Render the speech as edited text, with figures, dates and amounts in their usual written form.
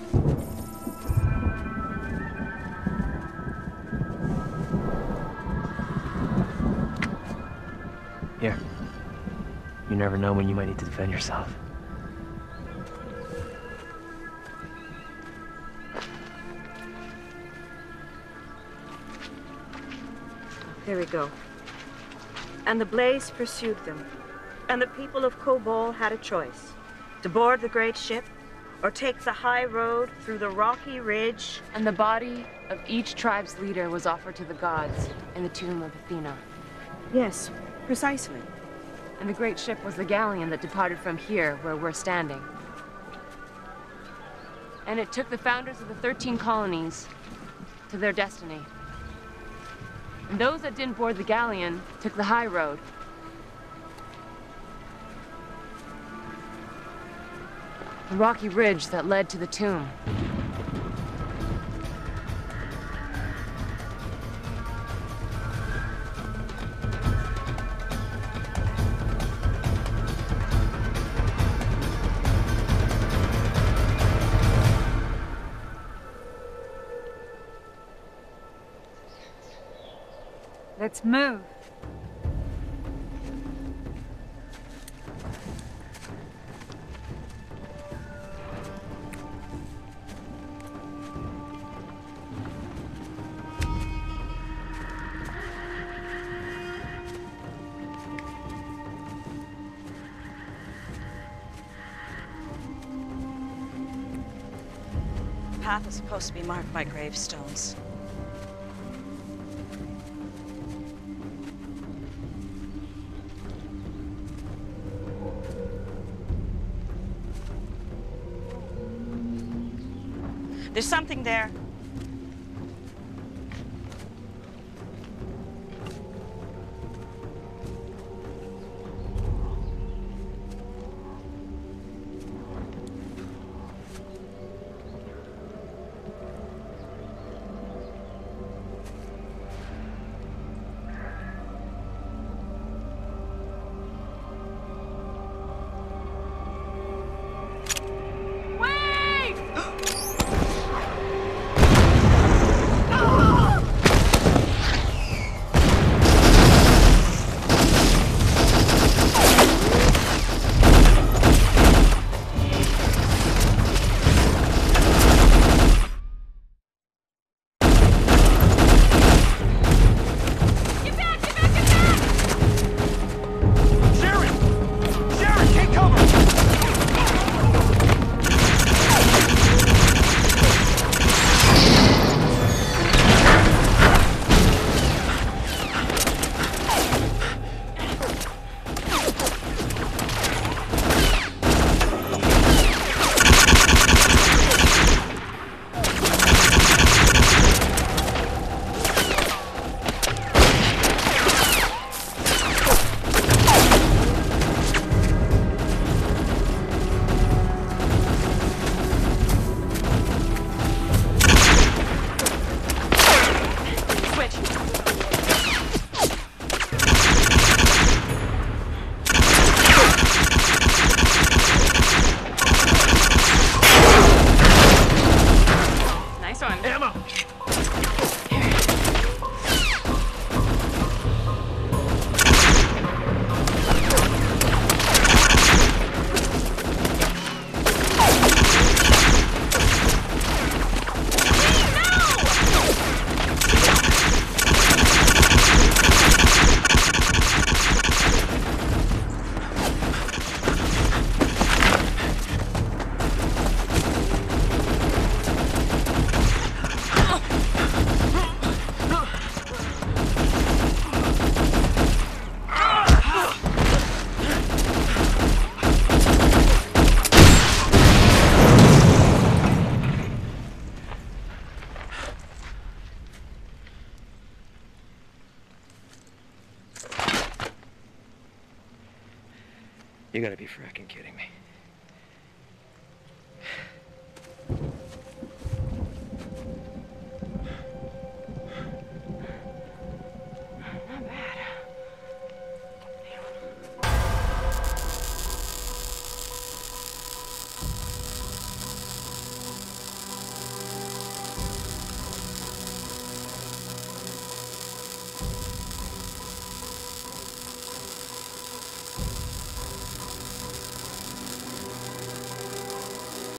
Here. You never know when you might need to defend yourself. There we go. And the blaze pursued them. And the people of Kobol had a choice. To board the great ship, or take the high road through the rocky ridge. And the body of each tribe's leader was offered to the gods in the tomb of Athena. Yes, precisely. And the great ship was the galleon that departed from here, where we're standing. And it took the founders of the 13 colonies to their destiny. And those that didn't board the galleon took the high road. The rocky ridge that led to the tomb. Let's move. The path is supposed to be marked by gravestones. There's something there. You gotta be frickin' kidding me.